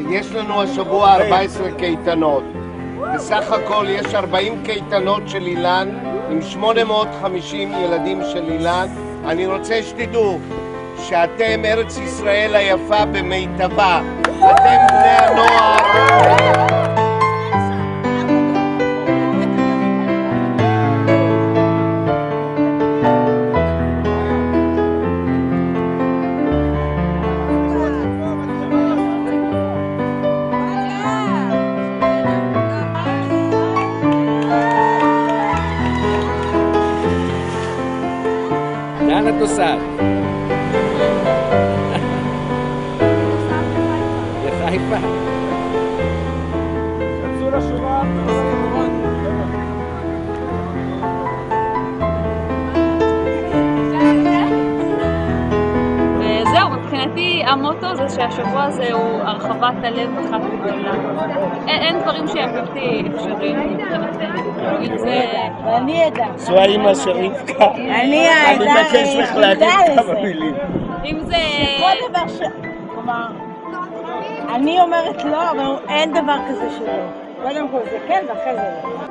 יש לנו השבוע 14 קייטנות. בסך הכל יש 40 קייטנות של אילן עם 850 ילדים של אילן. אני רוצה שתדעו שאתם ארץ ישראל היפה במיטבה. אתם בני הנוער. לאן את נוסעת? לחיפה. תצאו לשורה. וזהו, מבחינתי המוטו זה שהשבוע הזה הוא הרחבת הלב אחת גדולה. אין דברים שהם בלתי אפשריים מבחינתנו. ואני אדע. זו האמא של רבקה. אני מבקש לך להגיד כמה מילים. אם זה... כל דבר כלומר, אני אומרת לא, אבל אין דבר כזה שלא. קודם כל זה כן ואחרי זה לא.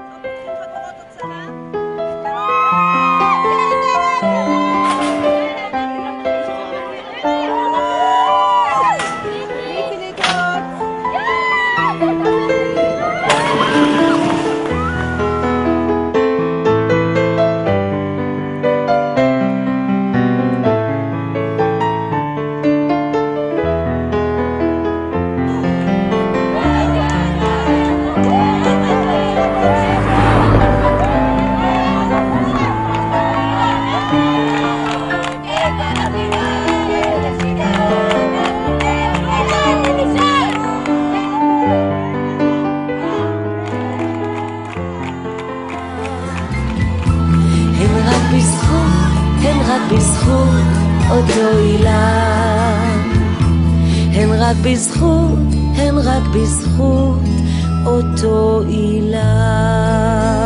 בזכות אותו אילן, הן רק בזכות אותו אילן.